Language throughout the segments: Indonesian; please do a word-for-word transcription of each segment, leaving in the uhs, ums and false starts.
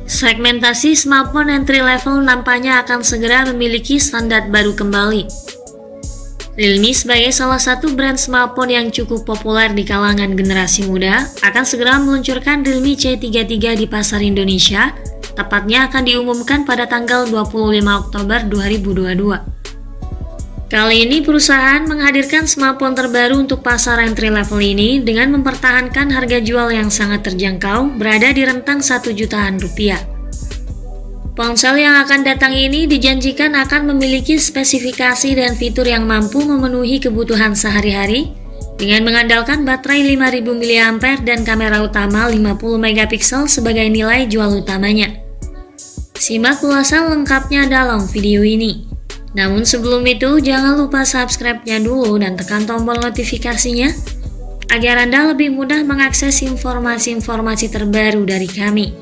Segmentasi smartphone entry level nampaknya akan segera memiliki standar baru kembali. Realme sebagai salah satu brand smartphone yang cukup populer di kalangan generasi muda akan segera meluncurkan Realme C tiga puluh tiga di pasar Indonesia, tepatnya akan diumumkan pada tanggal dua puluh lima Oktober dua ribu dua puluh dua. Kali ini perusahaan menghadirkan smartphone terbaru untuk pasar entry level ini dengan mempertahankan harga jual yang sangat terjangkau, berada di rentang satu jutaan rupiah. Ponsel yang akan datang ini dijanjikan akan memiliki spesifikasi dan fitur yang mampu memenuhi kebutuhan sehari-hari dengan mengandalkan baterai lima ribu miliampere hora dan kamera utama lima puluh megapiksel sebagai nilai jual utamanya. Simak ulasan lengkapnya dalam video ini. Namun sebelum itu, jangan lupa subscribe-nya dulu dan tekan tombol notifikasinya agar Anda lebih mudah mengakses informasi-informasi terbaru dari kami.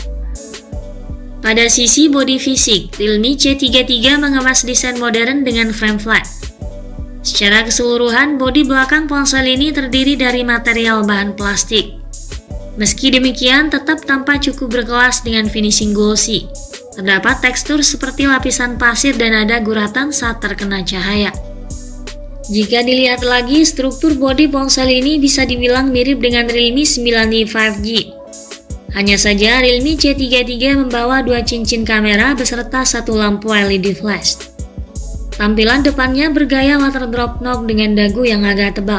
Pada sisi bodi fisik, Realme C tiga puluh tiga mengemas desain modern dengan frame flat. Secara keseluruhan, bodi belakang ponsel ini terdiri dari material bahan plastik. Meski demikian, tetap tampak cukup berkelas dengan finishing glossy. Terdapat tekstur seperti lapisan pasir dan ada guratan saat terkena cahaya. Jika dilihat lagi, struktur bodi ponsel ini bisa dibilang mirip dengan Realme sembilan i lima G. Hanya saja Realme C tiga puluh tiga membawa dua cincin kamera beserta satu lampu L E D flash. Tampilan depannya bergaya water drop knob dengan dagu yang agak tebal.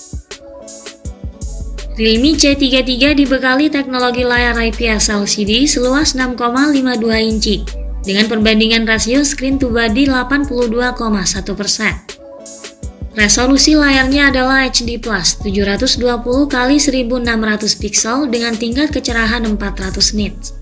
Realme C tiga puluh tiga dibekali teknologi layar I P S L C D seluas enam koma lima dua inci dengan perbandingan rasio screen to body delapan puluh dua koma satu persen. Resolusi layarnya adalah H D plus tujuh ratus dua puluh kali seribu enam ratus piksel dengan tingkat kecerahan empat ratus nits.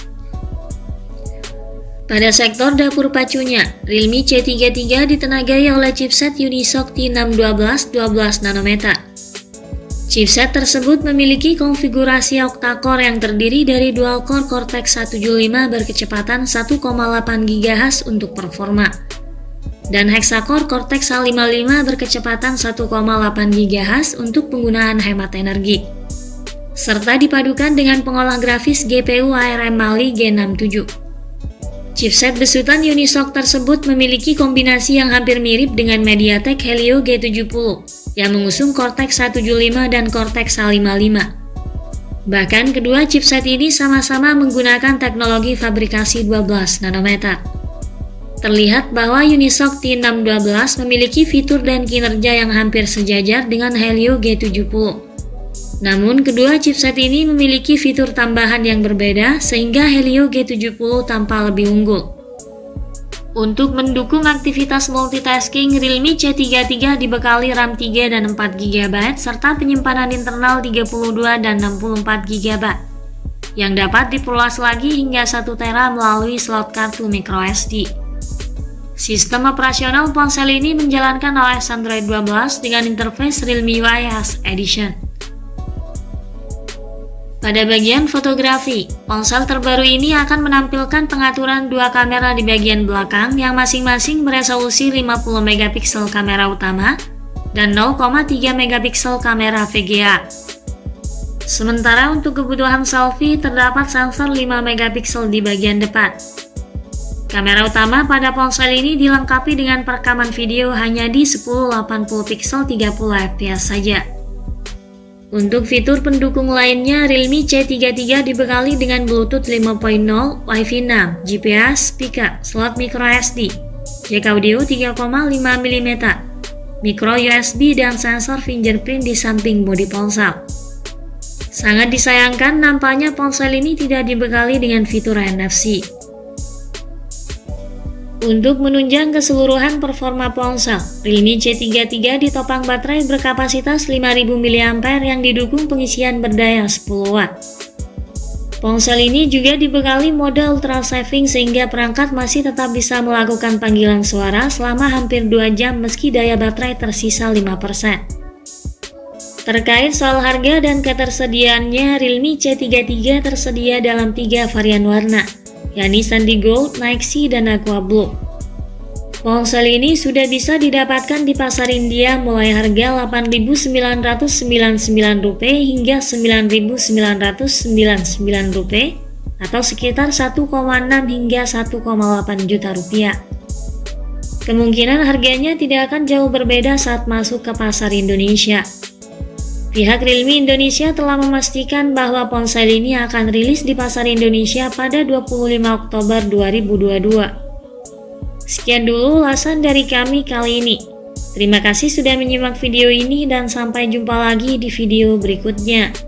Pada sektor dapur pacunya, Realme C tiga puluh tiga ditenagai oleh chipset Unisoc T enam satu dua dua belas nanometer. Chipset tersebut memiliki konfigurasi octa-core yang terdiri dari dual-core Cortex seratus tujuh puluh lima berkecepatan satu koma delapan gigahertz untuk performa, dan hexacore Cortex A lima puluh lima berkecepatan satu koma delapan gigahertz untuk penggunaan hemat energi, serta dipadukan dengan pengolah grafis G P U A R M Mali G enam tujuh. Chipset besutan Unisoc tersebut memiliki kombinasi yang hampir mirip dengan MediaTek Helio G tujuh puluh yang mengusung Cortex seratus tujuh puluh lima dan Cortex A lima puluh lima. Bahkan kedua chipset ini sama-sama menggunakan teknologi fabrikasi dua belas nanometer. Terlihat bahwa Unisoc T enam satu dua memiliki fitur dan kinerja yang hampir sejajar dengan Helio G tujuh puluh. Namun kedua chipset ini memiliki fitur tambahan yang berbeda sehingga Helio G tujuh puluh tampak lebih unggul. Untuk mendukung aktivitas multitasking, Realme C tiga puluh tiga dibekali RAM tiga dan empat giga byte serta penyimpanan internal tiga puluh dua dan enam puluh empat giga byte yang dapat diperluas lagi hingga satu tera melalui slot kartu microSD. Sistem operasional ponsel ini menjalankan O S Android dua belas dengan interface Realme U I as Edition. Pada bagian fotografi, ponsel terbaru ini akan menampilkan pengaturan dua kamera di bagian belakang yang masing-masing beresolusi lima puluh megapiksel kamera utama dan nol koma tiga megapiksel kamera V G A. Sementara untuk kebutuhan selfie terdapat sensor lima megapiksel di bagian depan. Kamera utama pada ponsel ini dilengkapi dengan perekaman video hanya di sepuluh delapan puluh piksel tiga puluh F P S saja. Untuk fitur pendukung lainnya, Realme C tiga puluh tiga dibekali dengan Bluetooth lima titik nol, Wi-Fi enam, G P S, speaker, slot microSD, jack audio tiga koma lima milimeter, micro U S B dan sensor fingerprint di samping bodi ponsel. Sangat disayangkan nampaknya ponsel ini tidak dibekali dengan fitur N F C. Untuk menunjang keseluruhan performa ponsel, Realme C tiga puluh tiga ditopang baterai berkapasitas lima ribu miliampere hora yang didukung pengisian berdaya sepuluh watt. Ponsel ini juga dibekali mode ultra saving sehingga perangkat masih tetap bisa melakukan panggilan suara selama hampir dua jam meski daya baterai tersisa lima persen. Terkait soal harga dan ketersediaannya, Realme C tiga puluh tiga tersedia dalam tiga varian warna, yakni Sandy Gold, Night Sea, dan Aqua Blue. Ponsel ini sudah bisa didapatkan di pasar India mulai harga delapan ribu sembilan ratus sembilan puluh sembilan rupiah hingga sembilan ribu sembilan ratus sembilan puluh sembilan rupiah atau sekitar satu koma enam hingga satu koma delapan juta rupiah. Kemungkinan harganya tidak akan jauh berbeda saat masuk ke pasar Indonesia. Pihak Realme Indonesia telah memastikan bahwa ponsel ini akan rilis di pasar Indonesia pada dua puluh lima Oktober dua ribu dua puluh dua. Sekian dulu ulasan dari kami kali ini. Terima kasih sudah menyimak video ini dan sampai jumpa lagi di video berikutnya.